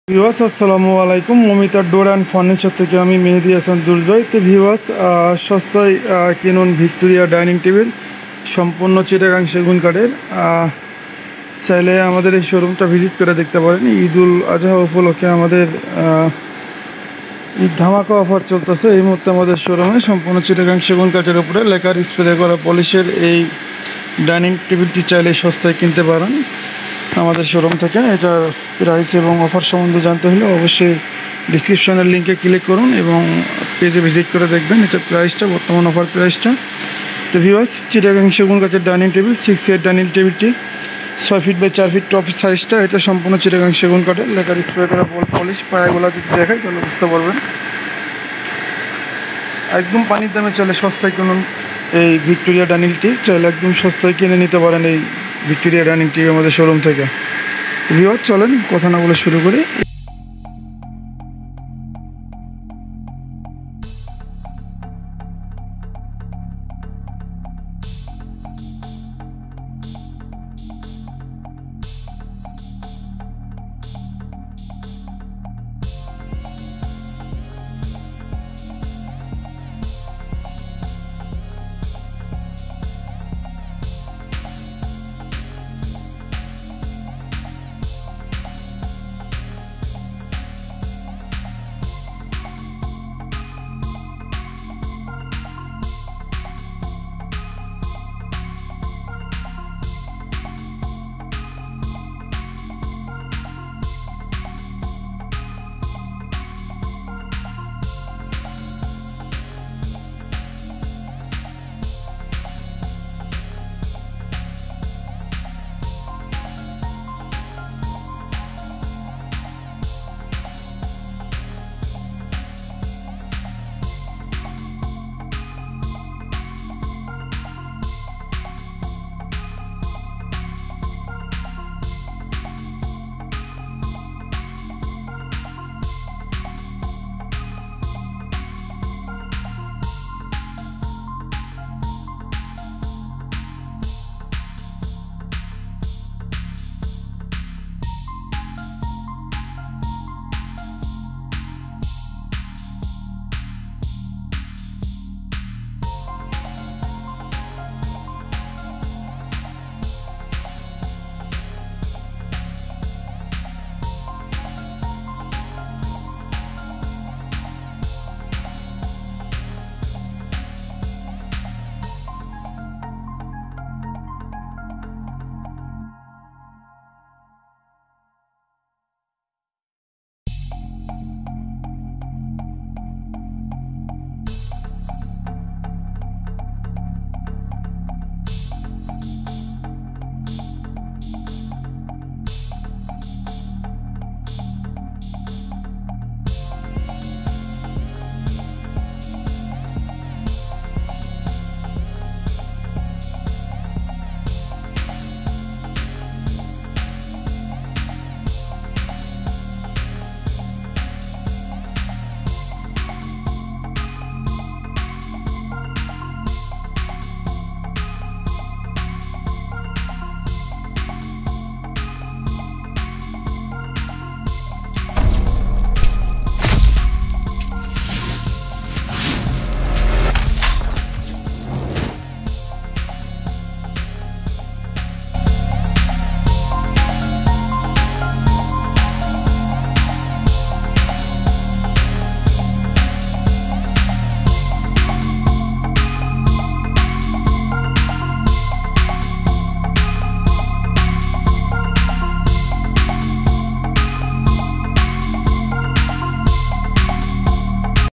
Viewers আসসালামু আলাইকুম। Momita door and furniture থেকে আমি মেহেদি হাসান দুর্জয়। তো ভিউয়ার্স, সস্তায় কিনুন ভিক্টোরিয়া ডাইনিং টেবিল, সম্পূর্ণ চিটাগাং সেগুন কাঠের। চাইলে আমাদের এই শোরুমটা ভিজিট করে দেখতে পারেন। ঈদুল আজহা উপলক্ষে আমাদের ঈদ ধামাকা অফার চলতেছে এই মুহূর্তে আমাদের শোরুমে। সম্পূর্ণ চিটাগাং সেগুন কাঠের উপরে লেকার স্প্রে করা পলিশের এই ডাইনিং টেবিলটি চাইলে সস্তায় কিনতে পারেন আমাদের শোরুম থেকে। এটার প্রাইস এবং অফার সম্বন্ধে জানতে হলে অবশ্যই ডিসক্রিপশনের লিঙ্কে ক্লিক করুন এবং পেজে ভিজিট করে দেখবেন এটার প্রাইসটা, বর্তমান অফার প্রাইসটা। তো ভিউয়ার্স, চিটাগাং সেগুন কাঠের ডাইনিং টেবিল 6 সিট ডাইনিং টেবিলটি 6 ফিট বাই 4 ফিট টপ সাইজটা। এটা সম্পূর্ণ চিটাগাং সেগুন কাঠের লেকার স্প্রে করা পলিশ। পায়াগুলো যদি দেখাই তাহলে বুঝতে পারবেন। একদম পানির দামে চলে সস্তায় কিনুন এই ভিক্টোরিয়া ডাইনিংটি। চাইলে একদম সস্তায় কিনে নিতে পারেন এই ভিক্টোরিয়া ডাইনিংটি আমাদের শোরুম থেকে। ভিউয়ার্স, চলেন কথা না বলে শুরু করি।